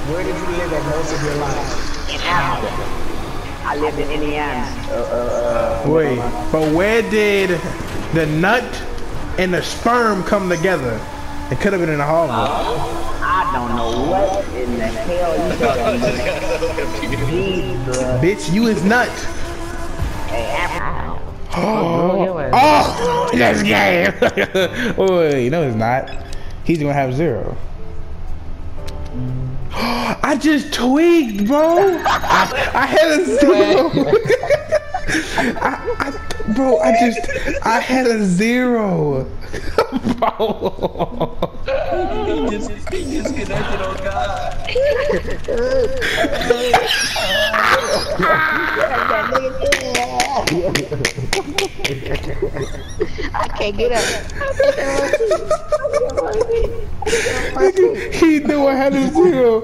Where did you live at most of your life? In Africa. I lived in Indiana. Wait, but where did the nut and the sperm come together? It could have been in Harvard. I don't know what in the hell you talking about. Bitch, you is nut. Hey, Africa. Oh, that's gay. Wait, no, it's not. He's gonna have 0. I just tweaked, bro. I had a 0. I had a 0. Bro. He disconnected on God. I can't get up. He knew I had a 0.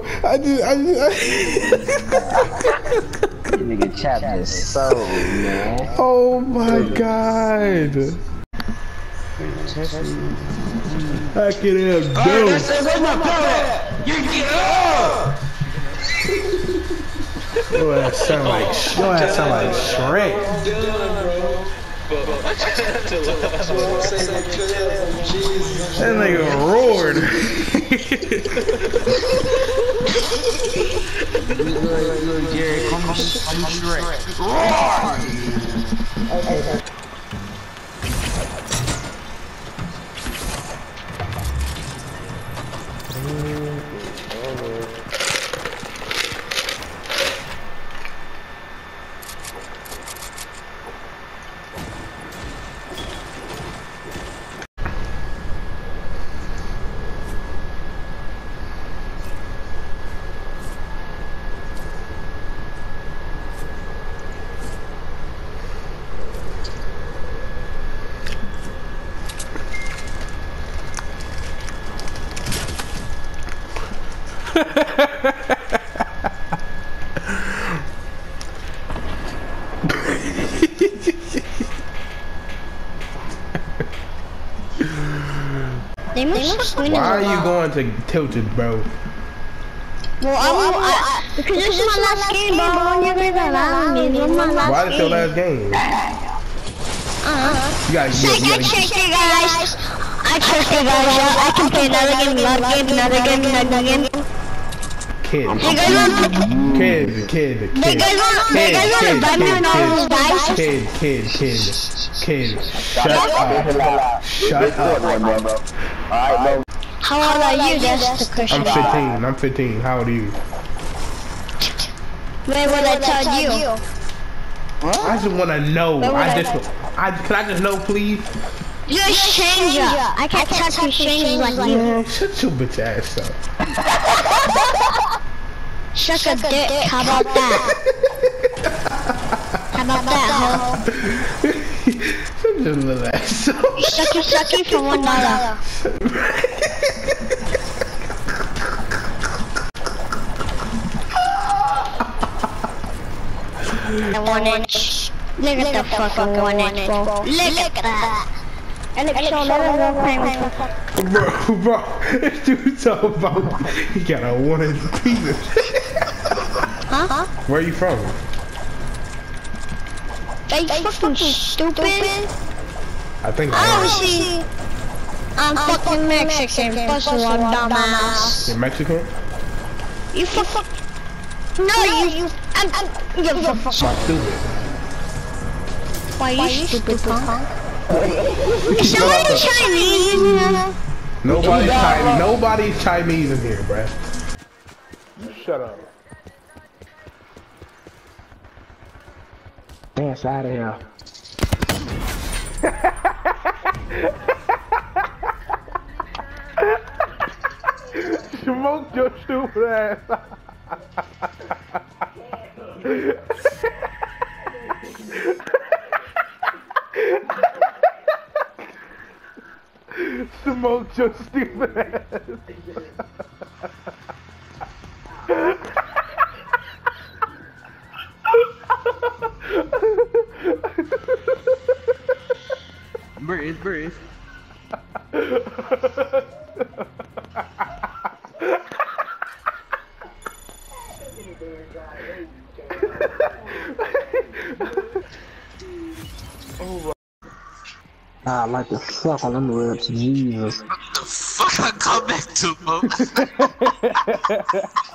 Nigga Chap just so, man. Oh my God. I can have dope. Where's my brother? You get up! Oh, that sound like Shrek. That nigga roared. Look, Jerry, come on, Shrek. Roar! Why are you going to Tilted, bro? Well, because this is my last game, bro. Why is your last game? You gotta I tricked you guys. I can play another game, another game. Kid. You guys want to buy me one of those dice? Kid. Shut up. How old are you? That's the question. I'm 15. How old are you? Where would I tell you? I just want to know. Can I just know, please? You're a stranger. I can't touch you strangers like you. Man, shut your bitch ass up. Suck a dick. How about that? How about that, ho? Shut your little ass up. Sucky for $1. And 1 inch. Look at the fucking 1 inch, bro. Look at that. And it's so Bro, this dude's talking about he got a 1 inch penis. Huh? Where are you from? Are you fucking stupid? I think Obviously, I'm fucking Mexican. First of all, dumbass. You're Mexican? You fuck. No, you. You're fuck. Stupid. Why you stupid, punk? Somebody Chinese, you know? Nobody's Chinese in here, bruh. Shut up. Dance out of here. Smoke your stupid ass. Smoke your stupid ass. Breathe. I like to suck on them lips, Jesus. What the fuck I come back to, folks?